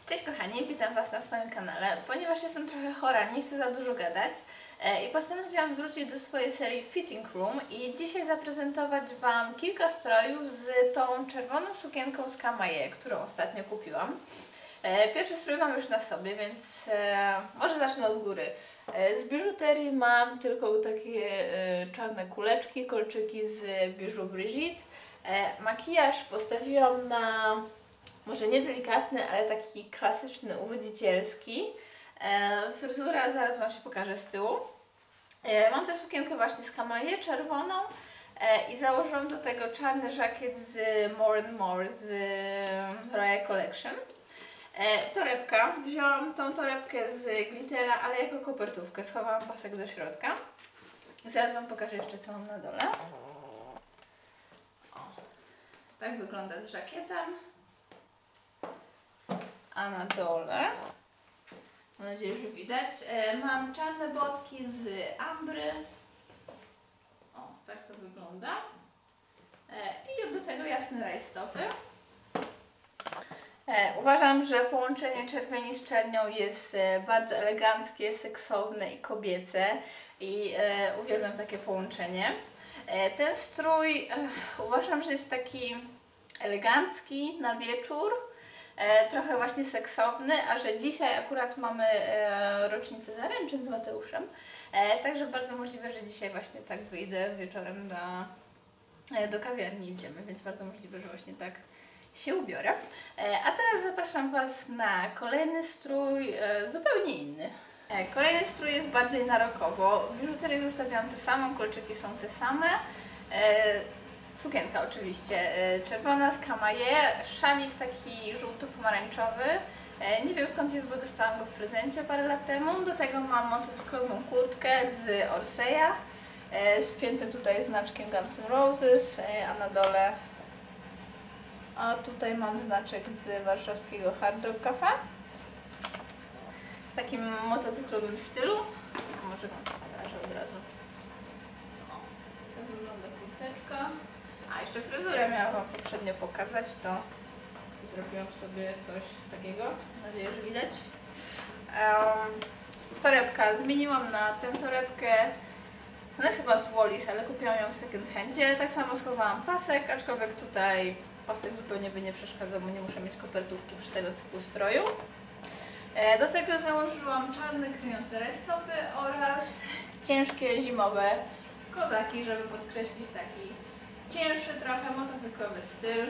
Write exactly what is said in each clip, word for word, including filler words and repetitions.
Cześć kochani, witam Was na swoim kanale. Ponieważ jestem trochę chora, nie chcę za dużo gadać e, i postanowiłam wrócić do swojej serii Fitting Room i dzisiaj zaprezentować Wam kilka strojów z tą czerwoną sukienką z Kamaje, którą ostatnio kupiłam. E, pierwszy strój mam już na sobie, więc e, może zacznę od góry. E, z biżuterii mam tylko takie e, czarne kuleczki, kolczyki z biżu Brigitte. E, makijaż postawiłam na może nie delikatny, ale taki klasyczny, uwodzicielski. E, fryzura zaraz Wam się pokaże z tyłu. E, mam tę sukienkę właśnie z Kamaje, czerwoną e, i założyłam do tego czarny żakiet z More and More z Royal Collection. E, torebka. Wzięłam tą torebkę z glittera, ale jako kopertówkę. Schowałam pasek do środka. Zaraz Wam pokażę jeszcze, co mam na dole. O, tak wygląda z żakietem. A na dole, mam nadzieję, że widać, e, mam czarne botki z ambry. O, tak to wygląda. E, I do tego jasne rajstopy. E, uważam, że połączenie czerwieni z czernią jest e, bardzo eleganckie, seksowne i kobiece. I e, uwielbiam takie połączenie. E, ten strój e, uważam, że jest taki elegancki na wieczór. E, trochę właśnie seksowny, a że dzisiaj akurat mamy e, rocznicę zaręczyn z Mateuszem, e, także bardzo możliwe, że dzisiaj właśnie tak wyjdę wieczorem do, e, do kawiarni, idziemy, więc bardzo możliwe, że właśnie tak się ubiorę. E, a teraz zapraszam Was na kolejny strój, e, zupełnie inny. E, kolejny strój jest bardziej na rokowo. Biżuterię zostawiłam tę samą, kolczyki są te same. E, Sukienka oczywiście czerwona z Kamaje, szalik taki żółto-pomarańczowy. Nie wiem skąd jest, bo dostałam go w prezencie parę lat temu. Do tego mam motocyklową kurtkę z Orseya z piętym tutaj znaczkiem Guns N' Roses, a na dole a tutaj mam znaczek z warszawskiego Hard Rock Cafe w takim motocyklowym stylu. Może Wam pokażę od razu. O, tak wygląda kurteczka. A, jeszcze fryzurę miałam Wam poprzednio pokazać, to zrobiłam sobie coś takiego, mam nadzieję, że widać. Um, torebka, zmieniłam na tę torebkę, ona jest chyba z Wallis, ale kupiłam ją w second handzie. Tak samo schowałam pasek, aczkolwiek tutaj pasek zupełnie by nie przeszkadzał, bo nie muszę mieć kopertówki przy tego typu stroju. E, do tego założyłam czarne kryjące rajstopy oraz ciężkie zimowe kozaki, żeby podkreślić taki cięższy trochę motocyklowy styl.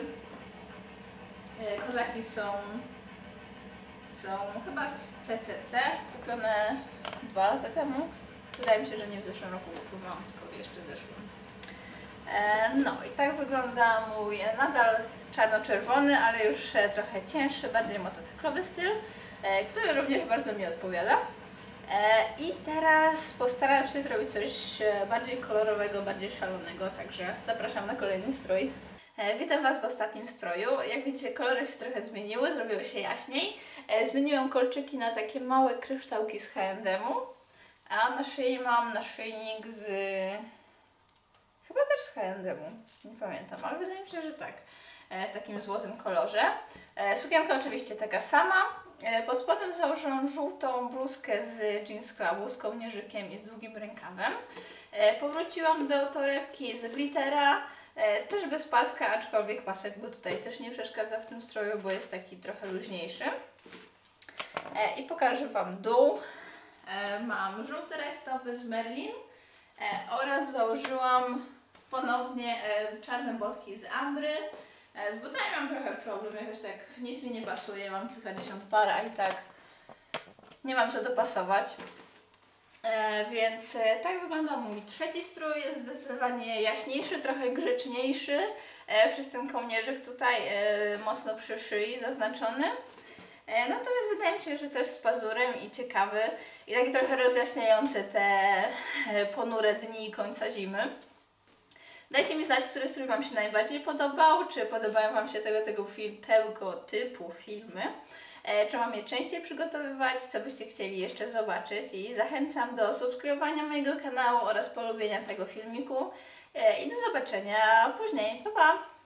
Kozaki są, są chyba z C C C, kupione dwa lata temu. Wydaje mi się, że nie w zeszłym roku kupowałam, tylko w jeszcze zeszłym. No i tak wygląda mój nadal czarno-czerwony, ale już trochę cięższy, bardziej motocyklowy styl, który również bardzo mi odpowiada. I teraz postaram się zrobić coś bardziej kolorowego, bardziej szalonego, także zapraszam na kolejny strój. Witam Was w ostatnim stroju. Jak widzicie, kolory się trochę zmieniły, zrobiły się jaśniej. Zmieniłam kolczyki na takie małe kryształki z H and M-u, a na szyi mam naszyjnik z... chyba też z H and M-u, nie pamiętam, ale wydaje mi się, że tak. W takim złotym kolorze. Sukienka oczywiście taka sama. Pod spodem założyłam żółtą bluzkę z Jeans Clubu z kołnierzykiem i z długim rękawem. Powróciłam do torebki z glittera, też bez paska, aczkolwiek pasek, bo tutaj też nie przeszkadza w tym stroju, bo jest taki trochę luźniejszy. I pokażę Wam dół. Mam żółte rajstopy z Merlin oraz założyłam ponownie czarne botki z ambry. Z butami mam trochę problem, jakoś tak nic mi nie pasuje, mam kilkadziesiąt par, a i tak nie mam co dopasować. E, więc e, tak wygląda mój trzeci strój, jest zdecydowanie jaśniejszy, trochę grzeczniejszy, e, przez ten kołnierzyk tutaj e, mocno przy szyi zaznaczony. E, natomiast wydaje mi się, że też z pazurem i ciekawy i taki trochę rozjaśniający te e, ponure dni końca zimy. Dajcie mi znać, który strój Wam się najbardziej podobał, czy podobają Wam się tego, tego, film, tego typu filmy, e, czy mam je częściej przygotowywać, co byście chcieli jeszcze zobaczyć i zachęcam do subskrybowania mojego kanału oraz polubienia tego filmiku e, i do zobaczenia później. Pa, pa!